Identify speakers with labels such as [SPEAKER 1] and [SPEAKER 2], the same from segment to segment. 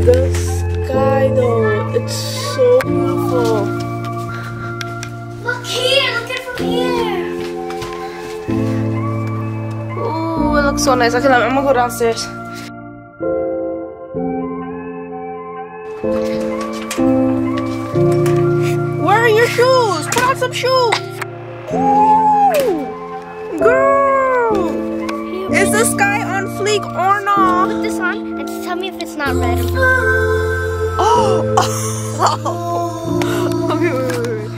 [SPEAKER 1] The sky though, it's so beautiful.
[SPEAKER 2] Look here, look at it from here.
[SPEAKER 1] Ooh, it looks so nice. Okay, I'm gonna go downstairs. Where are your shoes? Put on some shoes. Ooh, girl, is the sky on fleek or not?
[SPEAKER 2] Put this on and tell me if it's not red.
[SPEAKER 1] Oh, okay, wait.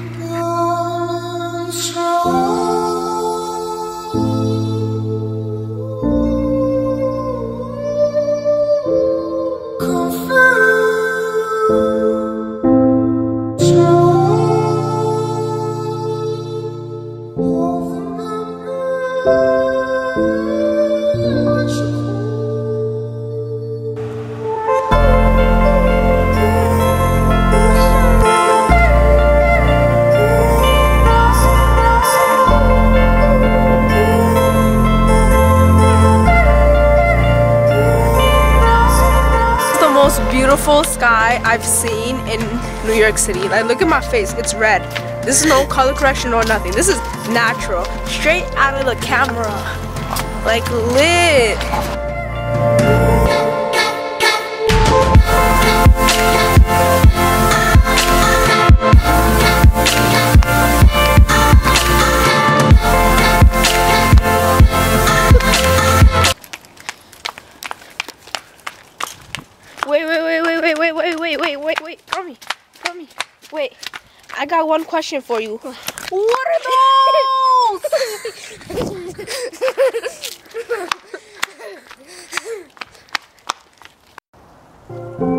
[SPEAKER 1] Beautiful sky I've seen in New York City. Like, look at my face, it's red. This is no color correction or nothing. This is natural, straight out of the camera. Like, lit. Wait, come me. Wait, I got one question for you. What are those?